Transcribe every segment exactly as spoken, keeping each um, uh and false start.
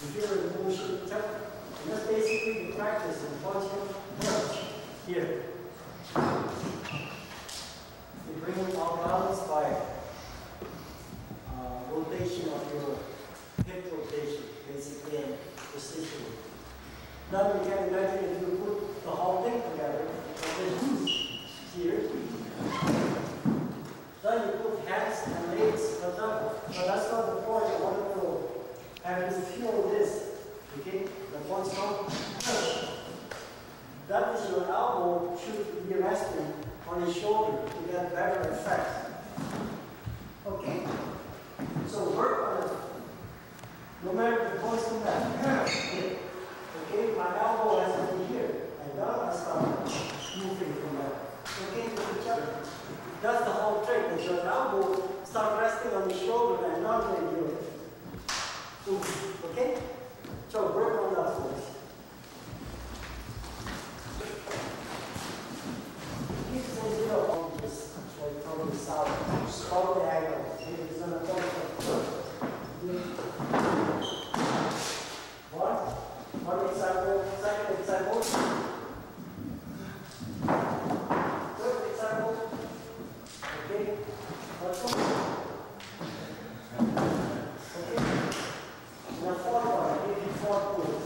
You feel the motion tuck. And that's basically the practice in function punch here. You bring it all balance by uh, rotation of your hip rotation, basically, and position. Now you can imagine if you put the whole thing together, here. Then you put hands and legs on top. But that's not the point. I want to have you feel this. Okay? The one strong push. That is your elbow should be resting on your shoulder to get better effect. Okay? So work on it. No matter the voice come back. Okay? My elbow has been here. And now I start moving from that. Okay? With each other. That's the whole trick. That your elbow start resting on the shoulder and not when you do it. Okay? So work on that first. Keep the zero on this, like from the south. Follow the angle. Maybe it's on the top of one. One example. Second example. Third example. Okay. What's one? Okay. Now fourth one. I give you four tools.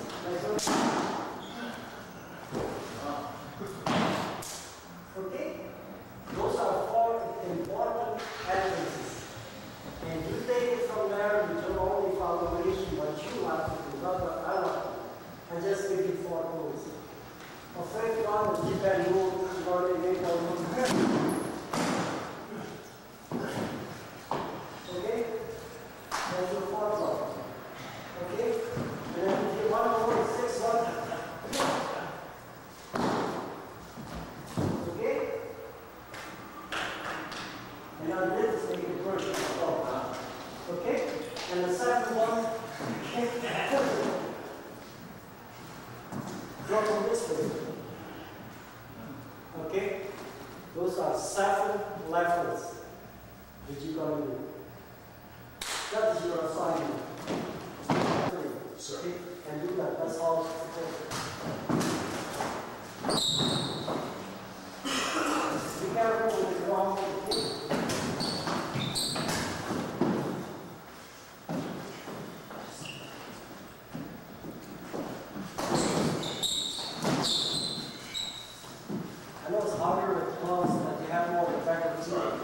Okay? Those are four important elements. And you take it from there, you don't only follow what you have to do, not what I want to do. I just give you four tools. A fifth one is Japan rule, you already made one move. Okay? That's your fourth one. Okay? And then if you want to work six one. Okay? And now this is making it work. Okay? And the second one, drop on this way. Okay? Those are seven levels that you're going to do. That is your assignment. Sir. Okay? And do that. That's all. Be careful with the wrong thing. I know it's harder with gloves, but you have more of a better team.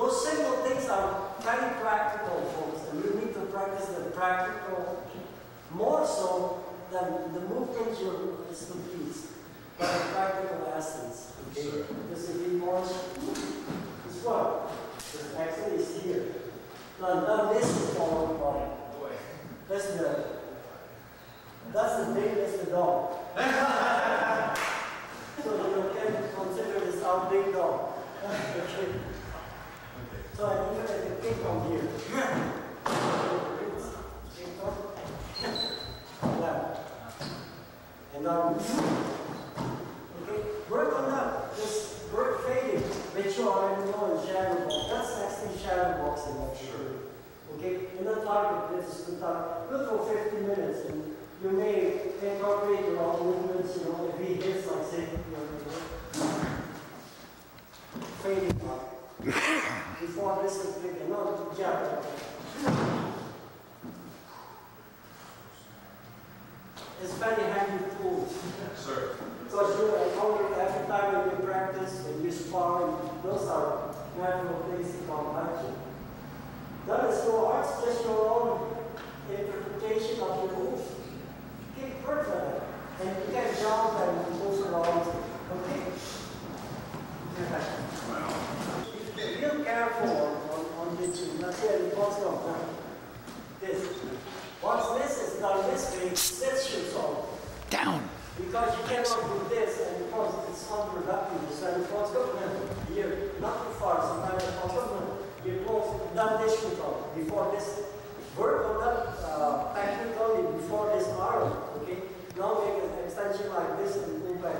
those simple things are very practical, folks, and you need to practice the practical more so than the movement you is complete, but the practical essence. Okay? Sure. Because if you want this one, it's actually is here. Now, now this is the lower body. That's the that's the big, that's the dog. So you can consider this our big dog. Okay. So I need to take a kick on here. Yeah. And now, okay, work on that. Just work fading. Make sure I know in shadow box. That's actually shadow boxing. Sure. Okay, in the target, this is the target. Look for fifty minutes, and you may incorporate your own movements. You know, if he hits, like say, you know, fading up. Before this is big, and not jump. It's very handy tools. Sir. Because you, I told you, every time when you practice, when you spar, those are natural things to come at you. That is your art's just your own interpretation of your moves. Keep perfect. And you can jump and move around. Okay? Wow. Be real careful on, on this. Let's say it goes on. This. Once this is done this way, this shoots off. Down. Because you cannot do this, and because it's unproductive. So it goes up here, not too far. Sometimes it goes up. You close, done this shoot off. Before this, work on that uh, technically before this arm. Okay? Now make an extension like this and pull back.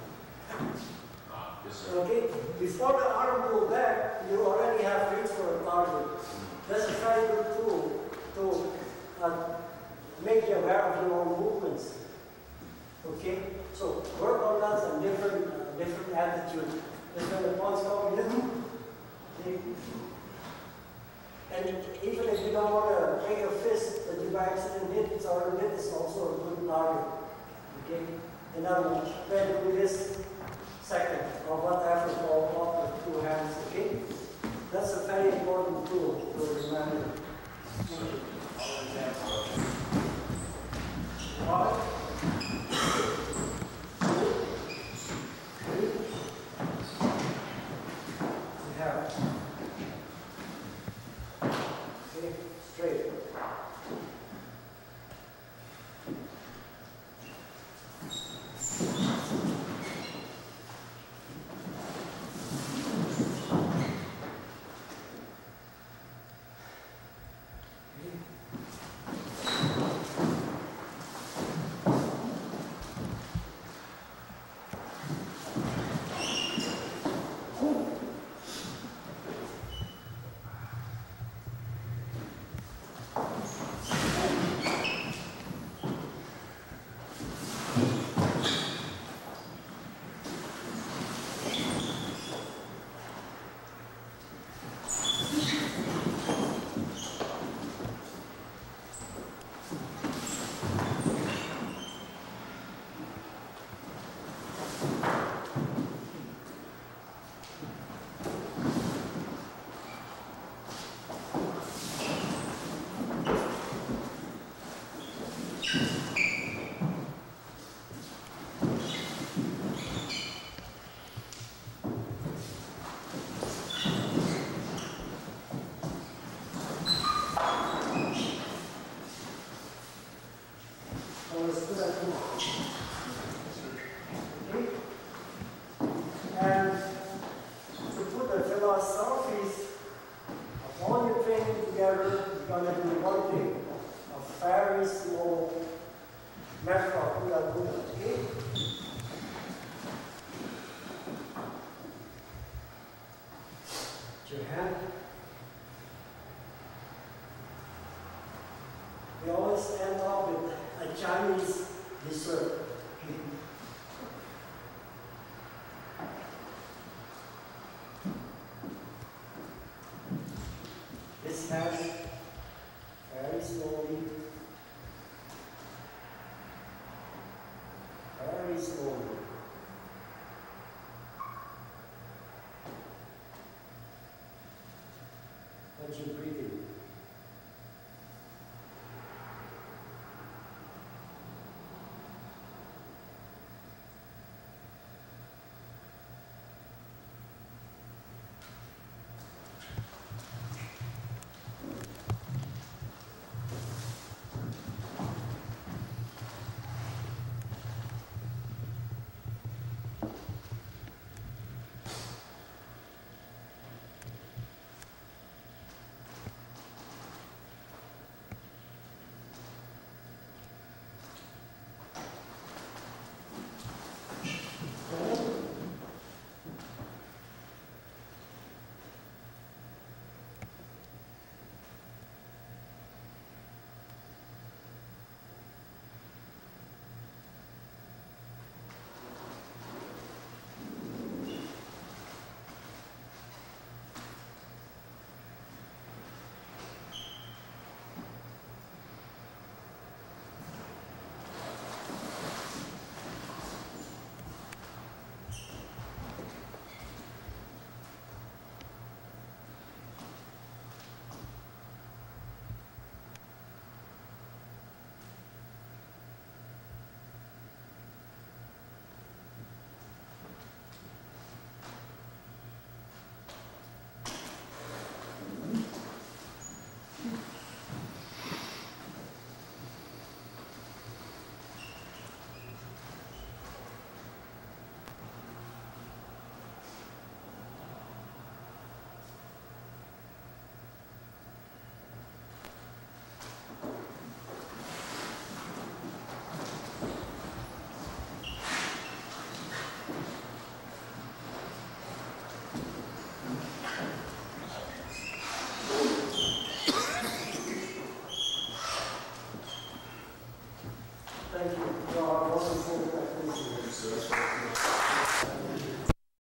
Yes, sir. Okay? Before the arm pull back, you already have reached for a target. That's a very good tool to uh, make you aware of your own movements. Okay? So work on that and different uh, different attitude. Different response coming. And even if you don't want to make a fist that you by accident hit, it's already hit, it's also a good target. Okay? And now then do this second or whatever or off with two hands. Okay? That's a very important tool to remember. All right. Straight. And to put the philosophies of all your training together, you're going to do one thing, a very slow method of Buddha Buddha. Okay? Your hand. We always end up with a Chinese dessert. This hand, very slowly, very slowly. As you breathe